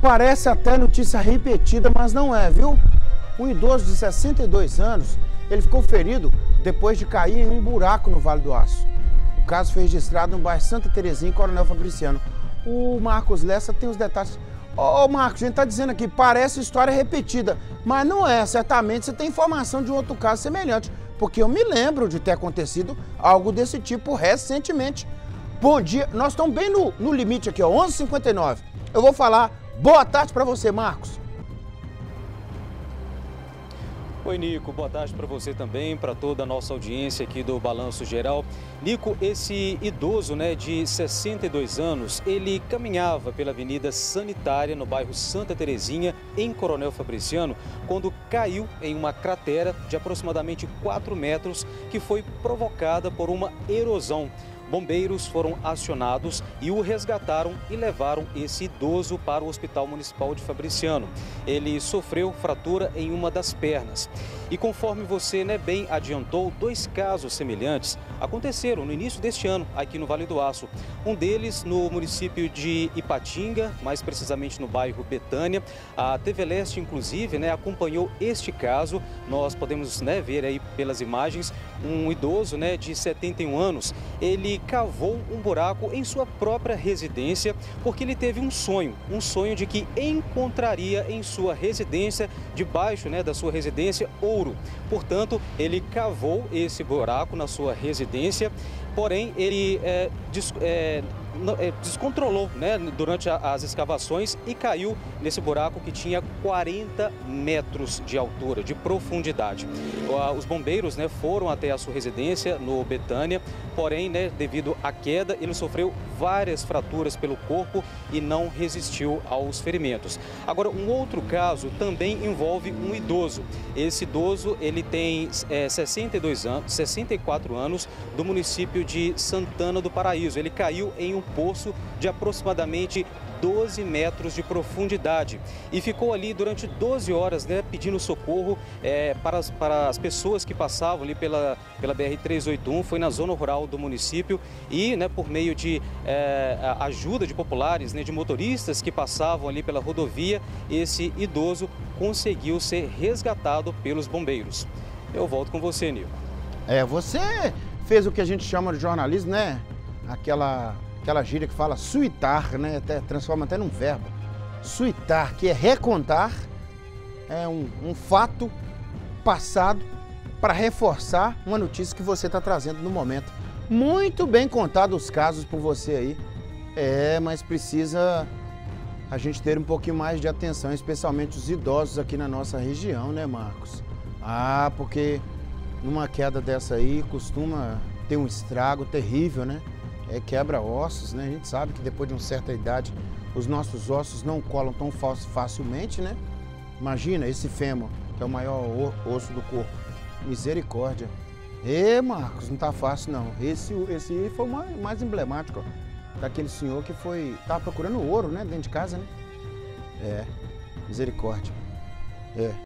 Parece até notícia repetida, mas não é, viu? Um idoso de 62 anos, ele ficou ferido depois de cair em um buraco no Vale do Aço. O caso foi registrado no bairro Santa Terezinha, em Coronel Fabriciano. O Marcos Lessa tem os detalhes. Ô Marcos, a gente tá dizendo aqui, parece história repetida, mas não é. Certamente você tem informação de um outro caso semelhante, porque eu me lembro de ter acontecido algo desse tipo recentemente. Bom dia, nós estamos bem no limite aqui, ó, 11h59. Eu vou falar boa tarde para você, Marcos. Oi, Nico. Boa tarde para você também, para toda a nossa audiência aqui do Balanço Geral. Nico, esse idoso, de 62 anos, ele caminhava pela Avenida Sanitária, no bairro Santa Terezinha, em Coronel Fabriciano, quando caiu em uma cratera de aproximadamente 4 metros, que foi provocada por uma erosão. Bombeiros foram acionados e o resgataram e levaram esse idoso para o Hospital Municipal de Fabriciano. Ele sofreu fratura em uma das pernas. E conforme você bem adiantou, 2 casos semelhantes aconteceram no início deste ano aqui no Vale do Aço. Um deles no município de Ipatinga, mais precisamente no bairro Betânia. A TV Leste, inclusive, acompanhou este caso. Nós podemos ver aí pelas imagens um idoso de 71 anos. Ele cavou um buraco em sua própria residência porque ele teve um sonho de que encontraria em sua residência, debaixo da sua residência, ouro. Portanto, ele cavou esse buraco na sua residência, porém ele descontrolou durante as escavações e caiu nesse buraco que tinha 40 metros de altura, de profundidade. Os bombeiros foram até a sua residência no Betânia, porém, devido à queda, ele sofreu várias fraturas pelo corpo e não resistiu aos ferimentos. Agora, um outro caso também envolve um idoso. Esse idoso, ele tem 64 anos, do município de Santana do Paraíso. Ele caiu em um poço de aproximadamente 12 metros de profundidade e ficou ali durante 12 horas pedindo socorro para as pessoas que passavam ali pela BR-381. Foi na zona rural do município e por meio de ajuda de populares, de motoristas que passavam ali pela rodovia, esse idoso conseguiu ser resgatado pelos bombeiros. Eu volto com você, Nil. Você fez o que a gente chama de jornalismo, Aquela gíria que fala suitar, transforma até num verbo. Suitar, que é recontar um fato passado para reforçar uma notícia que você está trazendo no momento. Muito bem contado os casos por você aí. Mas precisa a gente ter um pouquinho mais de atenção, especialmente os idosos aqui na nossa região, Marcos? Porque numa queda dessa aí costuma ter um estrago terrível, quebra ossos, A gente sabe que depois de uma certa idade os nossos ossos não colam tão facilmente, Imagina esse fêmur, que é o maior osso do corpo. Misericórdia. Marcos, não tá fácil não. Esse aí foi o mais emblemático, ó, daquele senhor que tava procurando ouro, dentro de casa, Misericórdia.